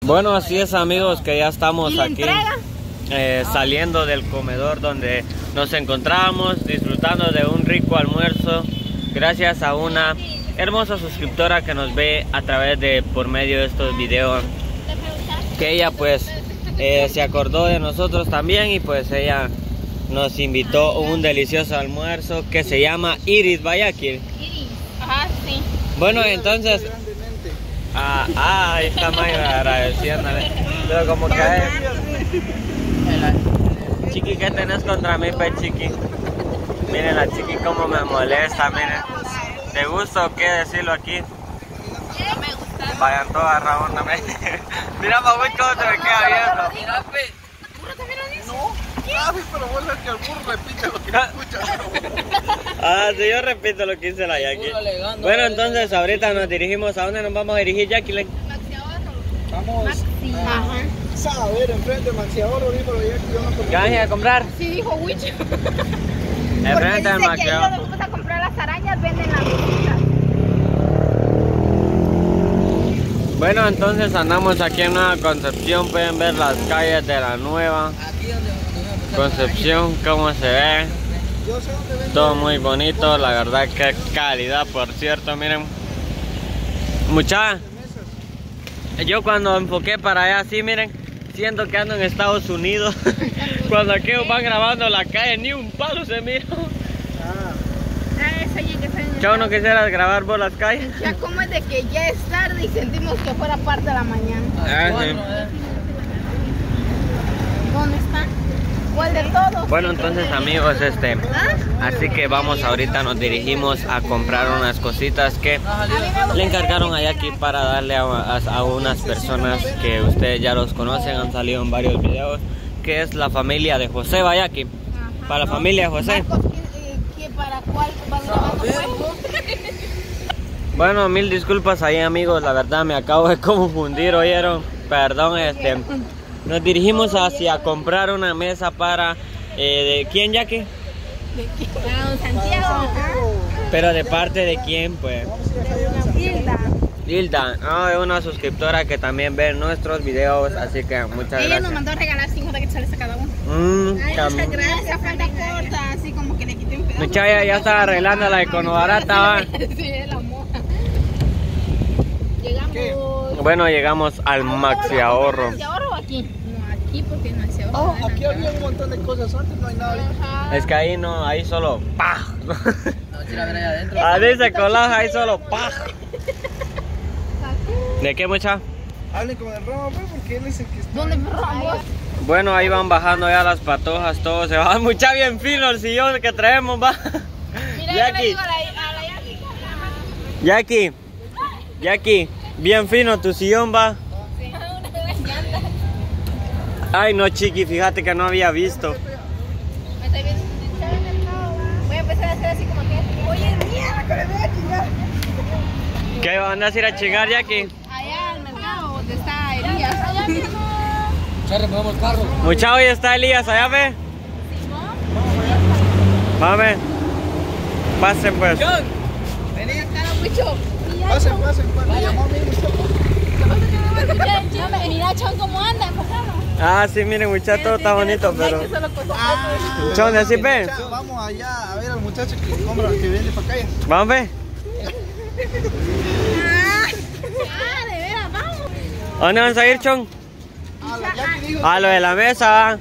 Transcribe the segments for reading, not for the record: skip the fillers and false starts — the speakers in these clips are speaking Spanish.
Bueno, así es, amigos, que ya estamos aquí saliendo del comedor donde nos encontrábamos, disfrutando de un rico almuerzo, gracias a una hermosa suscriptora que nos ve a través de por medio de estos videos, que ella pues se acordó de nosotros también y pues ella nos invitó un delicioso almuerzo que se llama Iris Bayaki. Iris, ajá, sí. Bueno, entonces ahí está May agradeciéndole. Pero como que Chiqui, ¿qué tenés contra mí, pe Chiqui? Miren la Chiqui como me molesta, miren. ¿Te gusta o qué decirlo aquí? No me gusta. Vayan todas, Raúl, no me... Mira, Mabuy, cómo se me queda viendo. Mira, pe. ¿Burro también lo dice? No, pero vos es que el burro repite lo que escucha. Ah, sí, yo repito lo que dice la Jackie. Bueno, entonces ahorita nos dirigimos. ¿A dónde nos vamos a dirigir, Jackie? Vamos a ver, enfrente de Maxi Ahorro, dijo la Jackie, yo no conozco. ¿Qué van a ir a comprar? Sí, dijo Wicho. Enfrente del Maxi Ahorro. Cuando vamos a comprar las arañas, venden las frutas. Bueno, entonces andamos aquí en Nueva Concepción. Pueden ver las calles de la Nueva Concepción, cómo se ve. Todo muy bonito, la verdad que calidad, por cierto, miren. Mucha, yo cuando enfoqué para allá así, miren, siento que ando en Estados Unidos. Cuando aquí van grabando la calle, ni un palo se mira. Chao, ¿no quisieras grabar por las calles? Ya como es de que ya es tarde y sentimos que fuera parte de la mañana. Sí. ¿Dónde están? ¿Cuál de todos? Bueno, entonces, amigos, así que vamos ahorita, nos dirigimos a comprar unas cositas que le encargaron a Jackie para darle a unas personas que ustedes ya los conocen, han salido en varios videos, que es la familia de José Bayaki. Para la familia de José. ¿Para cuál van grabando? Bueno, mil disculpas ahí, amigos, la verdad me acabo de confundir, oyeron, perdón, nos dirigimos hacia comprar una mesa para, ¿de quién, Jackie? Para don Santiago. Pero de parte de quién, pues. De una Hilda. Hilda, es una suscriptora que también ve nuestros videos, así que muchas gracias. Ella nos mandó a regalar 50 quetzales a cada uno. Muchas gracias, falta corta, así como que le quité un pedazo. Muchacha, ya estaba arreglando la econobarata, ¿va? Sí, la moja. Llegamos. Bueno, llegamos al Maxi Ahorro. ¿Maxi Ahorro o aquí? No, aquí porque en Maxi Ahorro. Oh, aquí había un montón de cosas antes, no hay nada ahorita. Es que ahí no, ahí solo ¡pah! Ahí se colaja, ahí solo ¡pah! ¿De qué, mucha? Hablen con el Ramo, pues, porque él es el que está. ¿Dónde Ramos? Bueno, ahí van bajando ya las patojas, todo se va mucha bien fino el sillón que traemos, va. Mira, Jackie. yo le digo a la Jackie. Jackie, bien fino tu sillón, va. Ay, no, Chiqui, fíjate que no había visto. Me estoy viendo. Voy a empezar a hacer así como que. Oye, mierda, que le voy a chingar. ¿Qué andas a ir a chingar, Jackie? Allá al mercado donde está Elías. Allá mismo. Mucha, hoy está Elías allá, ve. Mame. Pasen pues. Vení acá, Wicho. Pasen, llamó Mira, Chon, cómo anda, enfocado. Sí, miren, muchacho, todo está bonito, pero... Chon, ¿así ve? Vamos allá a ver al muchacho que compra, que viene para acá. Vamos, ve. De veras, vamos. ¿A dónde vamos a ir, Chon? A lo de la mesa, va.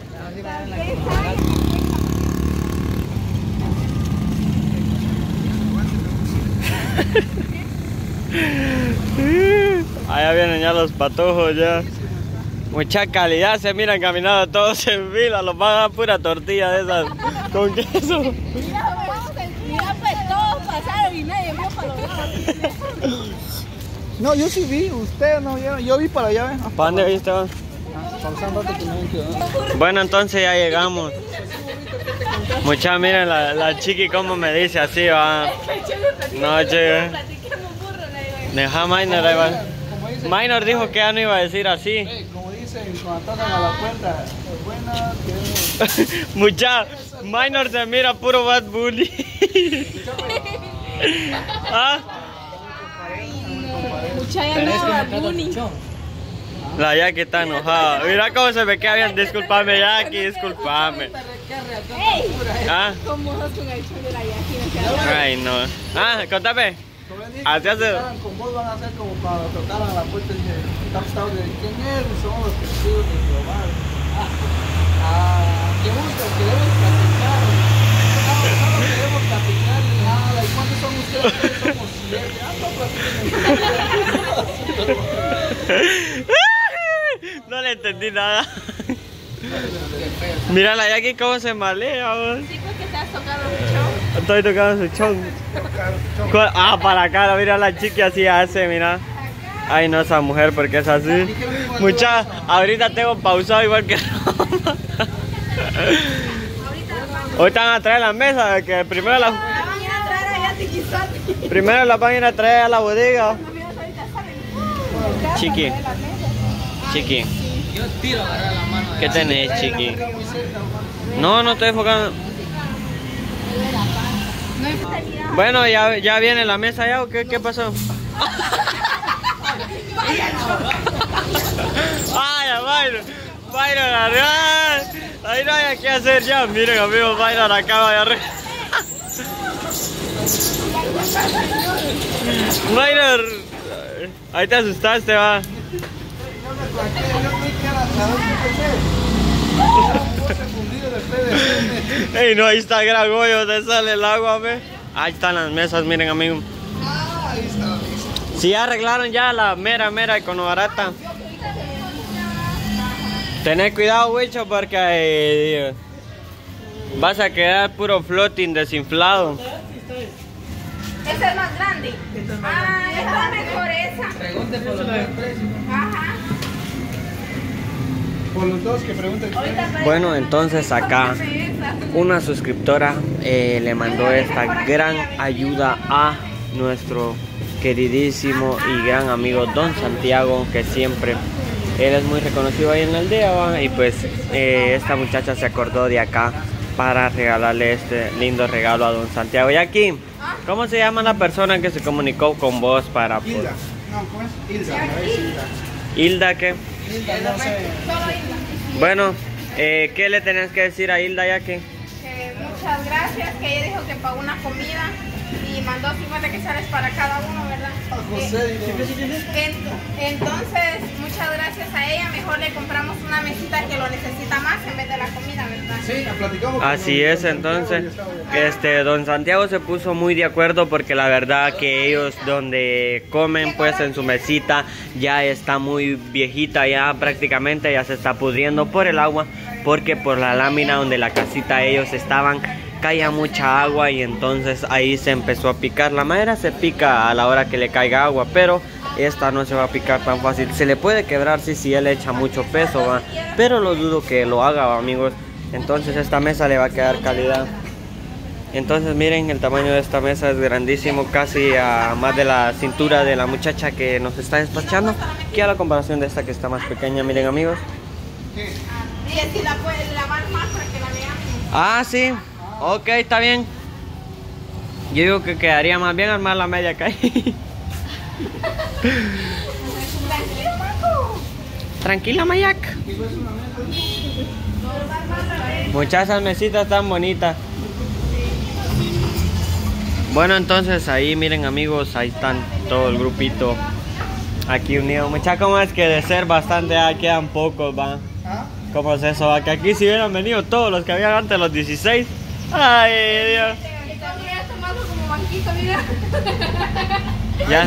Allá vienen ya los patojos ya. Mucha calidad, se miran caminando todos en fila, los van a dar pura tortilla de esas con queso. Mira, pues todos pasaron y nadie vio para los lados. No, yo sí vi, ustedes no vieron, yo vi para allá, ¿ven? ¿Para dónde viste vos? Bueno, entonces ya llegamos. Mucha, miren la Chiqui como me dice así, va. No, che. Deja Minor ahí, va. Minor dijo que ya no iba a decir así. Como dicen, cuando tocan a la puerta, buenas, Mucha, Minor se mira puro Bad Bunny. Mucha ya no, Bad Bunny. La Jackie está enojada. Mira cómo se me queda bien. Disculpame, Jackie, disculpame. ¿Ah? ¿Cómo sos con el show de la Jackie? Ay, no. Ah, contame. Así hace. Con vos van a hacer como para tocar a la puerta y estamos de quién es, somos los testigos de Jehová. ¿Qué buscan? Queremos platicar. Solo queremos platicar nada. ¿Y cuántos son ustedes? Somos 7. No le entendí nada. Mira la Jackie cómo se malea, vos. Sí, porque te has tocado un show. Estoy tocando su chon. Ah, para la cara, mira la chica así hace, mira. Ay, no, esa mujer, porque es así. Mucha, ahorita tengo pausado igual que Roma. Ahorita van a traer la mesa, que primero la... Primero la van a ir a traer a la bodega. Chiqui. Chiqui. ¿Qué tenés, Chiqui? No, no estoy enfocando. Bueno, ya viene la mesa ya, ¿o qué pasó? Vaya, Byron, arriba. Ahí no hay que hacer ya. Miren, amigos, Byron acaba de arreglar. Byron, ahí te asustaste, va. Ey, no, ahí está el gran hoyo donde sale el agua, ve. Ahí están las mesas, miren, amigos. Si arreglaron ya la mera econobarata. Tened cuidado, bicho, porque vas a quedar puro floating desinflado. Esa es más grande. Ah, esta es mejor esa. Pregunte por los dos precios. Ajá. Por los dos que pregunten. Bueno, entonces acá una suscriptora le mandó esta gran ayuda a nuestro queridísimo y gran amigo Don Santiago, que siempre él es muy reconocido ahí en la aldea, ¿va? Y pues esta muchacha se acordó de acá para regalarle este lindo regalo a Don Santiago. Y aquí, ¿cómo se llama la persona que se comunicó con vos para... Hilda. No, pues Hilda. ¿Hilda qué? Hilda, no sé. Solo Hilda. Bueno, ¿qué le tenés que decir a Hilda, Jackie? Muchas gracias, que ella dijo que pagó una comida y mandó 50 quetzales para cada uno, ¿verdad? José, Entonces, muchas gracias a ella. Mejor le compramos una mesita que lo necesita más en vez de la comida, ¿verdad? sí, platicamos. Así es, entonces, Don Santiago se puso muy de acuerdo porque la verdad que ellos donde comen pues en su mesita ya está muy viejita, ya prácticamente ya se está pudriendo por el agua, porque por la lámina donde la casita ellos estaban caía mucha agua y entonces ahí se empezó a picar. La madera se pica a la hora que le caiga agua, pero esta no se va a picar tan fácil. Se le puede quebrar si él echa mucho peso, ¿va? Pero lo dudo que lo haga, ¿va, amigos? Entonces esta mesa le va a quedar calidad. Entonces miren, el tamaño de esta mesa es grandísimo, casi a más de la cintura de la muchacha que nos está despachando, que a la comparación de esta que está más pequeña. Miren, amigos. Y si la puedes lavar más para que la veamos. Ah, sí. Ok, está bien. Yo digo que quedaría más bien armar la media acá. Tranquila, Mayak. Muchas esas mesitas tan bonitas. Bueno, entonces ahí miren, amigos, ahí están todo el grupito aquí unido. Muchachos, como es que de ser bastante ya quedan pocos, va. ¿Cómo es eso? Que aquí si hubieran venido todos los que habían antes, los 16. Ay, Dios. Como banquito, mira. Ya.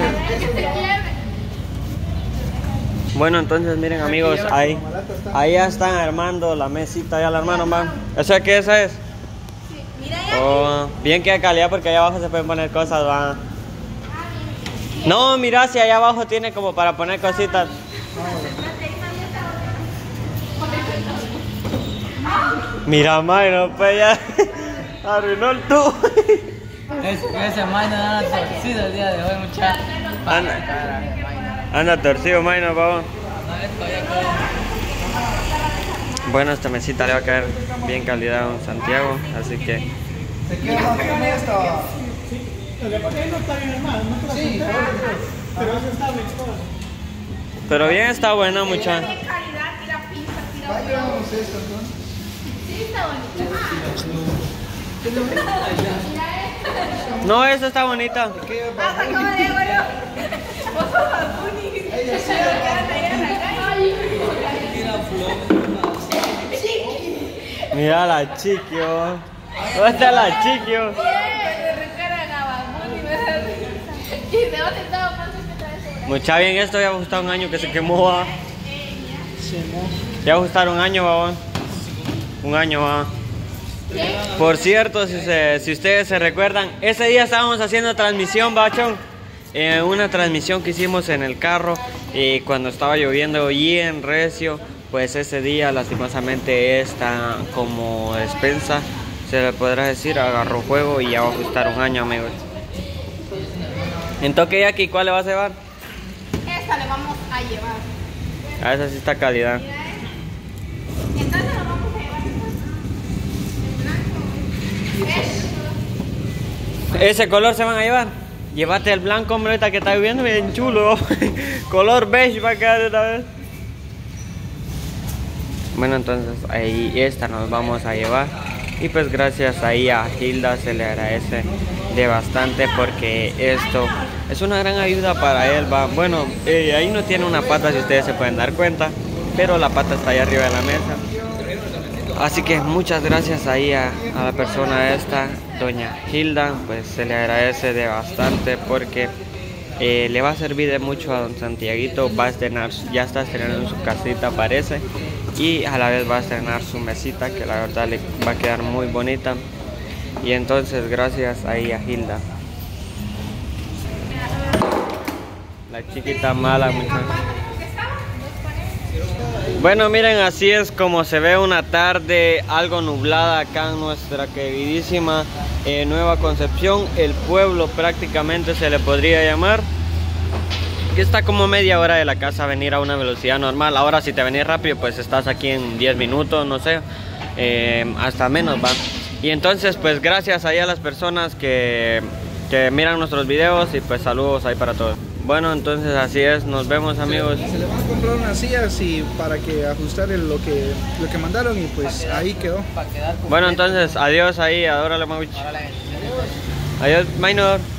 Bueno, entonces miren, amigos, ahí ya están armando la mesita, ya la hermano, va. ¿Eso qué esa es? Mira ya. Oh, bien que de calidad porque allá abajo se pueden poner cosas, va. No, mira, si allá abajo tiene como para poner cositas. Mira, Mayno, pues ya arruinó el tubo. Ese Mayno anda torcido el día de hoy, muchachos. Anda torcido, Mayno, pavo. Bueno, esta mesita le va a caer bien calidad a un Santiago, así que... ¿Se queda más con esta? El de papel no está bien armado, no te lo pero eso está bien todo. Pero bien está buena, mucha. Bien calidad, tira pizza, tira Ahí huevo. llevamos esto, entonces. Sí, está bonita. No, esa está bonita. ¿Qué lleva? Ah, se acaba de ver. Vos sos Babuni. Ella sí. Mira la chiquio. ¿Dónde está la chiquio? ¿Y de dónde estaba? ¿Cuánto es que traes? Mucha bien, esto ya va a gustar un año que se quemó, va. Ya va a gustar un año, va. Un año, va. Por cierto, si ustedes se recuerdan, ese día estábamos haciendo transmisión, bachón. Una transmisión que hicimos en el carro y cuando estaba lloviendo bien recio, pues ese día lastimosamente esta como despensa, se le podrá decir, agarró fuego y ya va a gustar un año, amigos. Entonces, aquí, ¿cuál le vas a llevar? Esta le vamos a llevar. A esa sí está calidad. Entonces lo vamos a llevar. ¿Ese color se van a llevar? Llévate el blanco, hombre, ahorita que está viendo bien chulo. Color beige va a quedar esta vez. Bueno, entonces ahí esta nos vamos a llevar. Y pues gracias ahí a Hilda se le agradece de bastante porque esto es una gran ayuda para él, va. Bueno, ahí no tiene una pata si ustedes se pueden dar cuenta, pero la pata está ahí arriba de la mesa. Así que muchas gracias ahí a la persona esta, doña Hilda, pues se le agradece de bastante porque le va a servir de mucho a don Santiaguito. Va a estrenar, ya está estrenando su casita parece, y a la vez va a estrenar su mesita que la verdad le va a quedar muy bonita. Y entonces gracias ahí a Hilda. La chiquita mala, muchachos. Bueno, miren, así es como se ve una tarde algo nublada acá en nuestra queridísima Nueva Concepción, el pueblo prácticamente se le podría llamar, que está como media hora de la casa, venir a una velocidad normal. Ahora si te venís rápido pues estás aquí en 10 minutos, no sé, hasta menos, va. Y entonces pues gracias ahí a las personas que miran nuestros videos y pues saludos ahí para todos. Bueno, entonces así es, nos vemos, amigos. Se le van a comprar unas sillas y para que ajustar lo que mandaron y pues ahí quedó. Bueno, entonces adiós ahí, adórale, Mauch. Adiós, Minor.